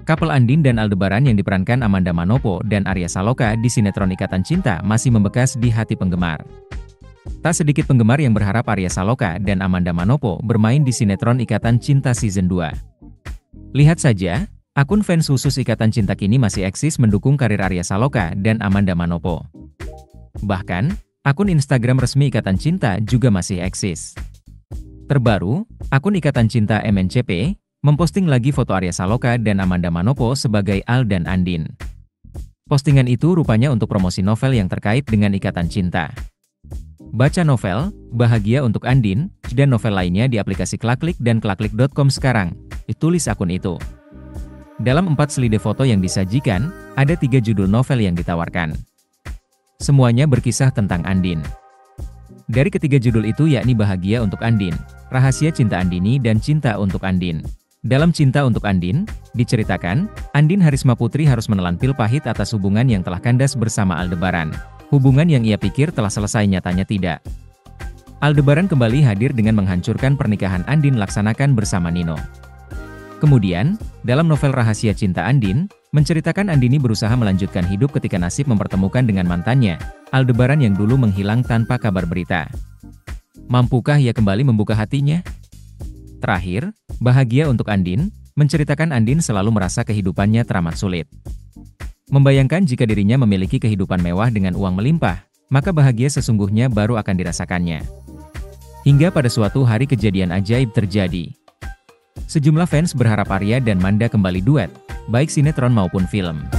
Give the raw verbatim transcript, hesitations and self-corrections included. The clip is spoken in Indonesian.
Couple Andien dan Aldebaran yang diperankan Amanda Manopo dan Arya Saloka di sinetron Ikatan Cinta masih membekas di hati penggemar. Tak sedikit penggemar yang berharap Arya Saloka dan Amanda Manopo bermain di sinetron Ikatan Cinta Season dua. Lihat saja, akun fans khusus Ikatan Cinta kini masih eksis mendukung karir Arya Saloka dan Amanda Manopo. Bahkan, akun Instagram resmi Ikatan Cinta juga masih eksis. Terbaru, akun Ikatan Cinta M N C P memposting lagi foto Arya Saloka dan Amanda Manopo sebagai Al dan Andien. Postingan itu rupanya untuk promosi novel yang terkait dengan Ikatan Cinta. Baca novel, bahagia untuk Andien, dan novel lainnya di aplikasi Klaklik dan klaklik dot com sekarang, ditulis akun itu. Dalam empat selide foto yang disajikan, ada tiga judul novel yang ditawarkan. Semuanya berkisah tentang Andien. Dari ketiga judul itu yakni Bahagia untuk Andien, Rahasia Cinta Andini dan Cinta untuk Andien. Dalam Cinta untuk Andien, diceritakan, Andien Harisma Putri harus menelan pil pahit atas hubungan yang telah kandas bersama Aldebaran. Hubungan yang ia pikir telah selesai nyatanya tidak. Aldebaran kembali hadir dengan menghancurkan pernikahan Andien laksanakan bersama Nino. Kemudian, dalam novel Rahasia Cinta Andien, menceritakan Andini berusaha melanjutkan hidup ketika nasib mempertemukan dengan mantannya, Aldebaran yang dulu menghilang tanpa kabar berita. Mampukah ia kembali membuka hatinya? Terakhir, Bahagia untuk Andien, menceritakan Andien selalu merasa kehidupannya teramat sulit. Membayangkan jika dirinya memiliki kehidupan mewah dengan uang melimpah, maka bahagia sesungguhnya baru akan dirasakannya. Hingga pada suatu hari kejadian ajaib terjadi. Sejumlah fans berharap Arya dan Manda kembali duet, baik sinetron maupun film.